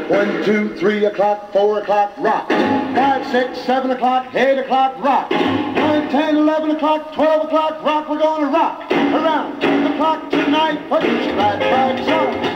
1, 2, 3 o'clock, 4 o'clock, rock. 5, 6, 7 o'clock, 8 o'clock, rock. 9, 10, 11 o'clock, 12 o'clock, rock. We're gonna rock around the clock tonight. Put your glad rags on.